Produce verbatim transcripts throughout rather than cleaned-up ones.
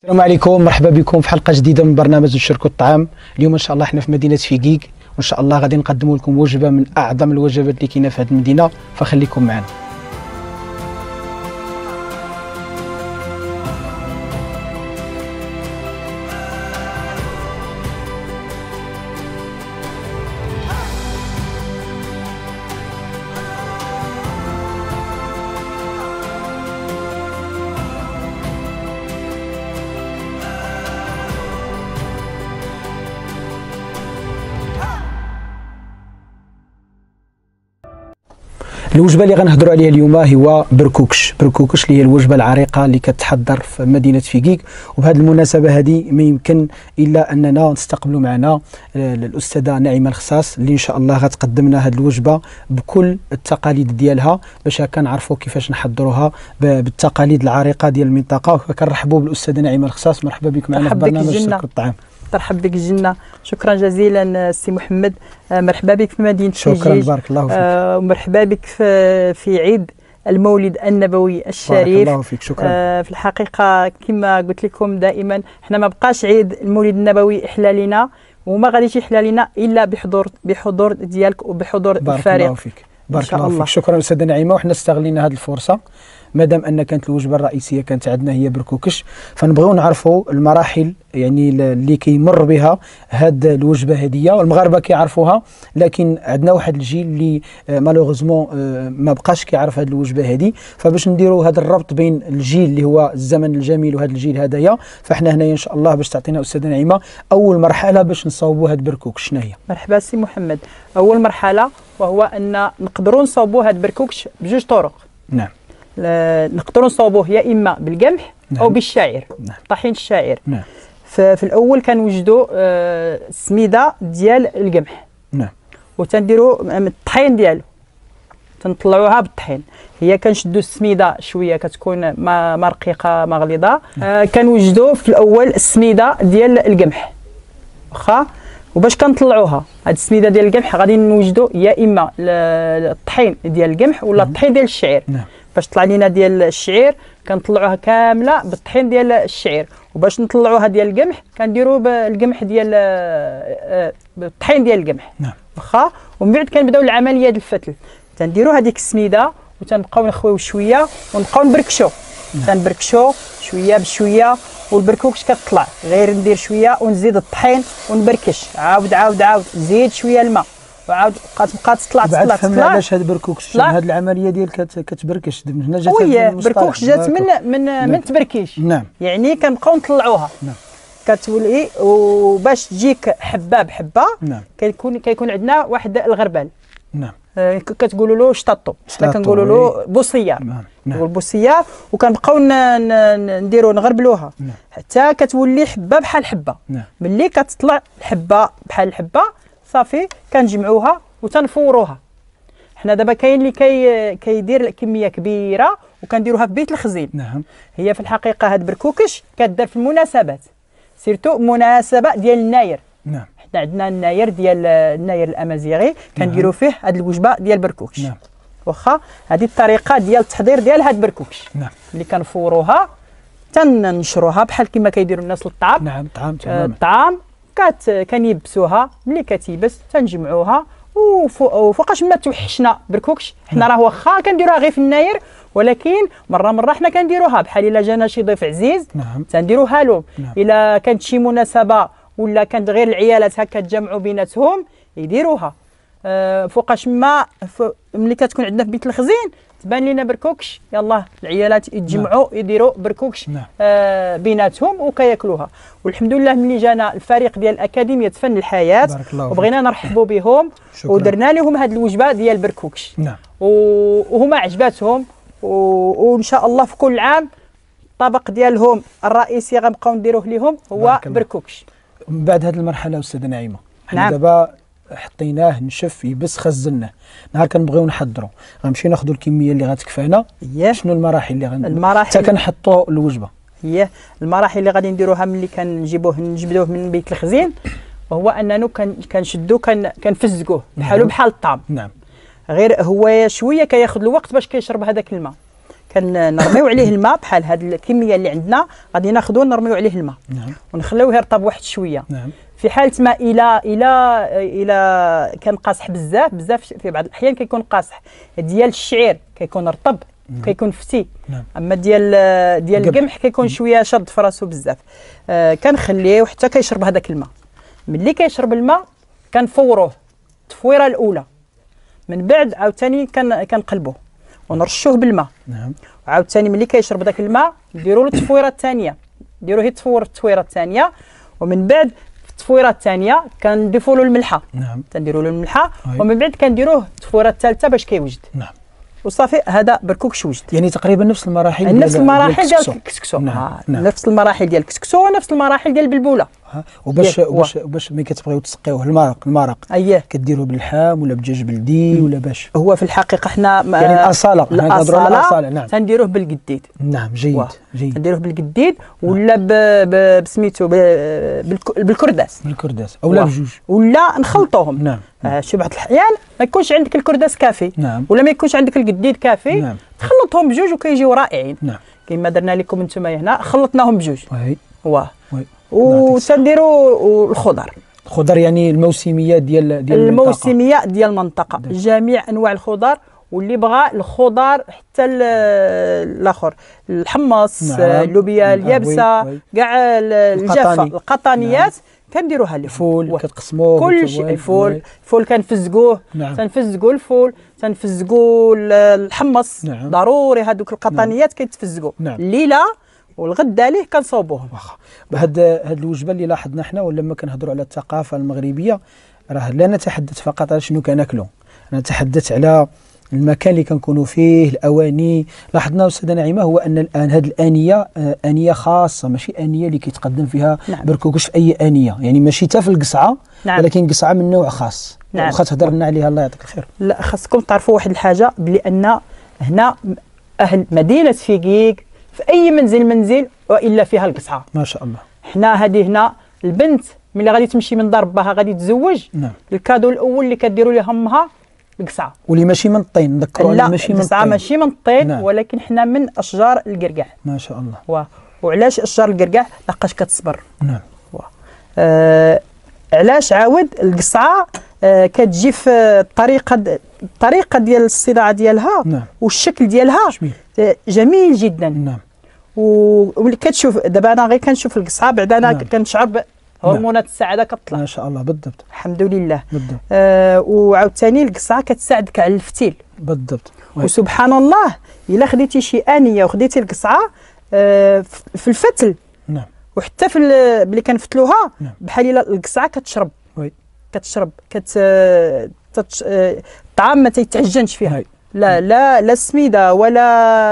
السلام عليكم، مرحبا بكم في حلقه جديده من برنامج شركة الطعام. اليوم ان شاء الله احنا في مدينه فيكيك، وان شاء الله غادي نقدموا لكم وجبه من اعظم الوجبات اللي كاينه في هذه المدينه، فخليكم معنا. الوجبه اللي غنهضروا عليها اليوم هو بركوكش. بركوكش اللي هي الوجبه العريقه اللي كتحضر في مدينه فيكيك، وبهذه المناسبه هذه ما يمكن الا اننا نستقبلوا معنا الاستاذه نعيمه الخصاص اللي ان شاء الله غتقدم لنا هذه الوجبه بكل التقاليد ديالها، باش هكا نعرفوا كيفاش نحضروها بالتقاليد العريقه ديال المنطقه. وكنرحبوا بالاستاذه نعيمه الخصاص، مرحبا بك معنا في برنامج شركة الطعام. مرحبا بك جنة، شكرا جزيلا سي محمد. مرحبا بك في مدينة فيكيك. شكرا، بارك الله فيك. ومرحبا بك في في عيد المولد النبوي الشريف. بارك الله فيك، شكرا. آه في الحقيقة كما قلت لكم دائما احنا ما بقاش عيد المولد النبوي إحلالنا، وما غاديش يحلالنا إلا بحضور بحضور ديالك وبحضور بارك الفريق. الله فيك، بارك الله فيك. شكرا استاذه نعيمه. وحنا استغلينا هذه الفرصه مادام ان كانت الوجبه الرئيسيه كانت عندنا هي بركوكش، فنبغيو نعرفوا المراحل يعني اللي كيمر بها هذه الوجبه هذه، والمغاربه كيعرفوها، لكن عندنا واحد الجيل اللي مالوغوزمون ما بقاش كيعرف هذه الوجبه هذه. فباش نديروا هذا الربط بين الجيل اللي هو الزمن الجميل وهذا الجيل هذايا، فاحنا هنا ان شاء الله باش تعطينا استاذه نعيمه اول مرحله باش نصاوبوا هذا بركوكش شنو هي؟ مرحبا سي محمد. اول مرحله وهو ان نقدروا نصاوبوا هذا بركوكش بجوج طرق. نعم. نقدروا نصاوبوه يا اما بالقمح. نعم. او بالشعير. نعم. طحين الشعير. نعم. في الاول كنوجدوا السميده ديال القمح. نعم. وتنديروا الطحين ديالو، تنطلعوها بالطحين. هي كنشدوا السميده شويه كتكون ما ما رقيقه ما غليظه. آه كنوجدوا في الاول السميده ديال القمح واخا، وباش كنطلعوها هاد السميده ديال القمح غادي نوجدوا يا اما الطحين ديال القمح ولا الطحين ديال الشعير. نعم. باش طلع لينا ديال الشعير كنطلعوها كامله بالطحين ديال الشعير، وباش نطلعوها ديال القمح كنديروا بالقمح ديال بالطحين ديال القمح. نعم. واخا، ومن بعد كنبداو العمليه ديال الفتل. تنديروا هذيك السميده وتنبقاو نخويو شويه ونبقاو نبركشو. نعم. تنبركشو شويه بشويه، والبركوكش كتطلع غير ندير شويه ونزيد الطحين ونبركش، عاود عاود عاود نزيد شويه الماء وعاود كتبقى تطلع تطلع تطلع. فهمنا علاش هذا بركوكش، هذه العمليه ديال كتبركش هنا جات وي بركوكش جات من من نعم. من تبركيش. نعم. يعني كنبقاو نطلعوها. نعم. كتولي وباش تجيك حبه بحبه. نعم. كيكون كيكون عندنا واحد الغربال. نعم. آه كتقولوا له شطاطو، حنا كنقولوا له بوصيار. نعم. نقول بوصيار، وكنبقاو نديروا نغربلوها. نعم. حتى كتولي حبه بحال حبه. نعم. ملي كتطلع الحبه بحال الحبه صافي كنجمعوها وتنفوروها. حنا دابا كاين اللي كي كيدير كميه كبيره وكنديروها في بيت الخزين. نعم. هي في الحقيقه هاد بركوكش كدار في المناسبات، سيرتو مناسبه ديال الناير. نعم. حنا عندنا الناير ديال الناير الامازيغي كنديروا فيه هاد الوجبه ديال بركوكش. نعم. واخا هذه الطريقه ديال التحضير ديال هاد بركوكش. نعم. ملي كنفوروها تننشروها بحال كما كيديروا الناس للطعام. نعم. الطعام تماما. الطعام كات كنيبسوها، ملي كتيبس تنجمعوها، وفوقاش ما توحشنا بركوكش حنا راه واخا كنديروها غير في الناير، ولكن مره مره حنا كنديروها بحال الا جانا شي ضيف عزيز. نعم. تنديروها له. نعم. الا كانت شي مناسبه ولا كانت غير العيالات هكا تجمعوا بيناتهم يديروها. أه فوقاش ما ملي كتكون عندنا في بيت الخزين تبان لينا بركوكش، يلاه العيالات يتجمعوا. نعم. يديروا بركوكش. نعم. آه بيناتهم وكياكلوها. والحمد لله ملي جانا الفريق ديال اكاديميه فن الحياه وبغينا نرحبوا بهم ودرنا لهم هذه الوجبه ديال بركوكش. نعم. وهما عجباتهم، وان شاء الله في كل عام الطبق ديالهم الرئيسي غنبقاو نديروه لهم هو بركوكش. من بعد هذه المرحله استاذه نعيمه، حنا نعم. دابا حطيناه نشف يبس خزناه، نهار كنبغيو نحضروا غنمشي ناخذوا الكميه اللي غتكفانا. شنو المراحل اللي غن المراحل حتى كنحطوا الوجبه؟ هي المراحل اللي غادي نديروها ملي كنجيبوه نجبدوه من بيت الخزين، وهو اننا كنشدو كنفزقوه بحالو بحال الطعام. نعم. غير هو شويه كياخذ الوقت باش كيشرب هذاك الماء. كنرميو عليه الماء بحال هذه الكميه اللي عندنا، غادي ناخذوه نرميو عليه الماء. نعم. ونخليوه يرطب واحد شويه. نعم. في حاله ما الى الى الى كان قاصح بزاف بزاف في بعض الاحيان كيكون قاصح ديال الشعير كيكون رطب. نعم. كيكون فتي. نعم. اما ديال ديال القمح كيكون شويه شاد في راسو بزاف. آه كنخليه حتى كيشرب هذاك الماء. ملي كيشرب الماء كنفوروه التفويره الاولى، من بعد عاوتاني كنقلبوه ونرشوه بالماء. نعم. وعاوتاني ملي كيشرب داك الماء نديروا له التفويره الثانيه، نديروا هي تفور التفويره الثانيه، ومن بعد في التفويره الثانيه كنضيفوا له الملحه. نعم. تنديروا له الملحه. أي. ومن بعد كنديروه التفويره الثالثه باش كيوجد. نعم. وصافي هذا بركوكش وجد. يعني تقريبا نفس المراحل نفس المراحل ديال الكسكسو. نعم. آه. نعم. نفس المراحل ديال الكسكسو ونفس المراحل ديال البلبوله. وباش وباش وباش ملي كتبغيو تسقيوه المرق المرق اييه كديروه باللحام ولا بدجاج بلدي ولا باش؟ هو في الحقيقه حنا يعني الاصاله حنا كنهضروا على الاصاله. نعم. تنديروه بالقديد. نعم. جيد جيد. تنديروه بالقديد ولا بسميتو بالكرداس. بالكرداس اولا بجوج ولا نخلطوهم. نعم. آه شي بعض الاحيان ما يكونش عندك الكرداس كافي. نعم. ولا ما يكونش عندك القديد كافي. نعم. تخلطهم بجوج وكيجيو رائعين. نعم. كما درنا لكم انتم هنا خلطناهم بجوج. وي واه وتنديروا الخضر. الخضر يعني الموسميات ديال ديال الموسميه ديال المنطقه، جميع انواع الخضر، واللي بغى الخضر حتى الاخر الحمص. نعم. اللوبيا اليابسه كاع الجافه القطانيات. نعم. كنديروها له الفول كتقسموه كل شيء. الفول الفول كنفزقوه. نعم. تنفزقوا الفول، تنفزقوا الحمص. نعم. ضروري هذوك القطانيات. نعم. كيتفزقوا. نعم. الليله والغدا ليه كنصوبوهم. واخا بهاد هاد الوجبه اللي لاحظنا حنا ولما كنهضروا على الثقافه المغربيه راه لا نتحدث فقط على شنو كناكلوا، نتحدث على المكان اللي كنكونوا فيه، الاواني. لاحظنا استاذه نعيمه هو ان الان هذه الانيه آه انيه خاصه، ماشي انيه اللي كيتقدم فيها. نعم. بركوكش في اي انيه، يعني ماشي حتى في القصعه. نعم. ولكن قصعه من نوع خاص. نعم. واخا تهضر لنا عليها الله يعطيك الخير. لا خاصكم تعرفوا واحد الحاجه، بلي ان هنا اهل مدينه فيكيك في اي منزل منزل والا فيها القصعه. ما شاء الله. حنا هذه هنا البنت ملي غادي تمشي من دار باها غادي تزوج. نعم. الكادو الاول اللي كديروا لها امها القصعه، واللي ماشي من الطين. نذكروا لا ماشي من الطين. القصعه ماشي من الطين. نعم. ولكن حنا من اشجار القرقاع. ما شاء الله. و... وعلاش اشجار القرقاع؟ لقاش كتصبر. نعم. و... آه... علاش عاود القصعه آه كتجي في الطريقه الطريقه ديال الصناعه ديالها. نعم. والشكل ديالها جميل, آه جميل جدا. نعم. وملي كتشوف دابا انا غير كنشوف القصعه بعدا انا. نعم. كنشعر بهرمونات. نعم. السعاده كتطلع. ما شاء الله. بالضبط. الحمد لله. بالضبط. آه وعاوتاني القصعه كتساعدك على الفتيل. بالضبط. وسبحان الله الا خديتي شي انيه وخديتي القصعه آه في الفتل. نعم. وحتى في ملي كنفتلوها. نعم. بحال الا القصعه كتشرب. وي. كتشرب كت تتش... الطعام ما تيتعجنش فيها. هاي. لا لا لا السميده ولا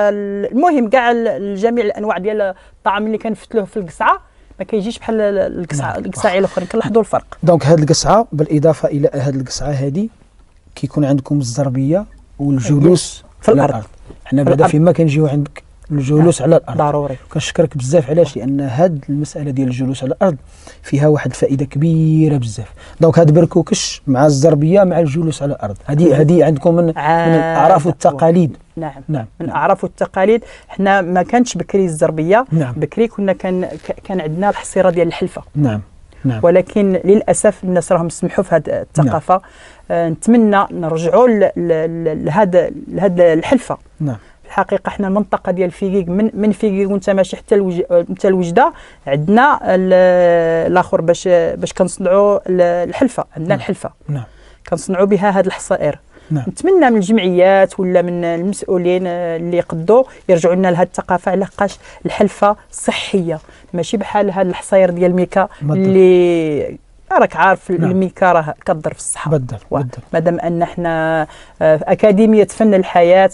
المهم كاع جميع الانواع ديال الطعام اللي كنفتلوه في القصعه ما كيجيش بحال القصعه. نعم. القصعه الاخرين كنلاحظوا الفرق. دونك هذه القصعه بالاضافه الى هذه القصعه هذه كيكون عندكم الزربيه والجلوس في الارض. حنا بعدا فيما كنجيو عندك الجلوس. نعم. على الارض ضروري. كنشكرك بزاف. علاش؟ لان هذه المساله ديال الجلوس على الارض فيها واحد الفائده كبيره بزاف. دونك هذا بركوكش مع الزربيه مع الجلوس على الارض هذه هذه عندكم من, من الاعراف والتقاليد. نعم. نعم. من الاعراف والتقاليد. حنا ما كانتش بكري الزربيه. نعم. بكري كنا كان كان عندنا الحصيره ديال الحلفه. نعم. نعم. ولكن للاسف الناس راهم سمحوا في هذه الثقافه. نعم. آه نتمنى نرجعوا لهذا لهذا الحلفه. نعم. الحقيقه حنا المنطقه ديال فيكيك من من فيكيك وانت ماشي حتى الوج... حتى الوجده عندنا الاخر باش باش كنصنعوا الحلفه. عندنا. نعم. الحلفه. نعم. كنصنعوا بها هذه الحصائر. نعم. نتمنى من الجمعيات ولا من المسؤولين اللي يقدوا يرجعوا لنا لهذه الثقافه، علاش الحلفه صحيه ماشي بحال هذه الحصاير ديال الميكا اللي راك عارف. نعم. الميكا راه كضر في الصحه. بالضبط. مادام ان احنا في اكاديميه فن الحياه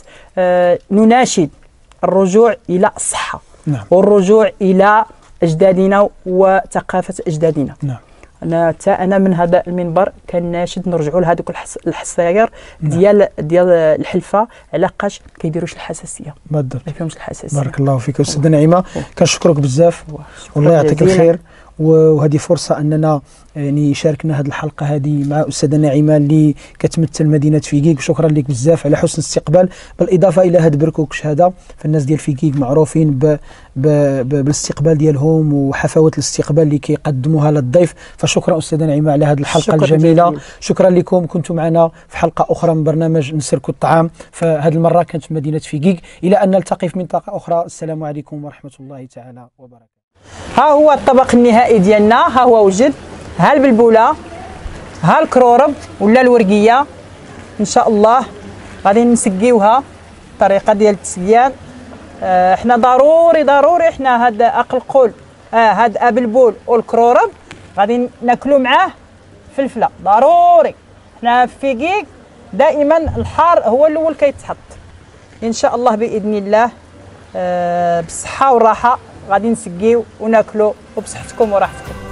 نناشد الرجوع الى الصحه. نعم. والرجوع الى اجدادنا وثقافه اجدادنا. نعم. انا انا من هذا المنبر كناشد نرجعوا لهذوك الحصاير. نعم. ديال ديال الحلفه علاش كيديروش الحساسيه. بالضبط. ما فيهمش الحساسيه. بارك الله فيك استاذه نعيمه. كنشكرك بزاف والله يعطيك الخير وهذه فرصه اننا يعني شاركنا هذه الحلقه هذه مع استاذه نعيمه اللي كتمثل مدينه فيكيك. شكرا لك بزاف على حسن الاستقبال، بالاضافه الى هذا بركوكش هذا، فالناس ديال فيكيك معروفين ب ب ب بالاستقبال ديالهم وحفاوه الاستقبال اللي كيقدموها للضيف. فشكرا استاذه نعيمه على هذه الحلقه شكرا الجميله جميل. شكرا لكم، كنتم معنا في حلقه اخرى من برنامج نسرك الطعام، فهذه المره كانت في مدينه فيكيك. الى ان نلتقي في منطقه اخرى، السلام عليكم ورحمه الله تعالى وبركاته. ها هو الطبق النهائي ديالنا، ها هو وجد، ها البلبوله، ها الكرورب ولا الورقيه. ان شاء الله غادي نسقيوها الطريقه ديال التسقيان. آه حنا ضروري ضروري حنا هاد اقل قول اه هاد ابلبول والكرورب غادي ناكلوا معاه فلفله ضروري. حنا في فيكيك دائما الحار هو الاول كيتحط. ان شاء الله باذن الله آه بالصحه والراحه غادي نسقيو وناكلوا وبصحتكم وراحتكم.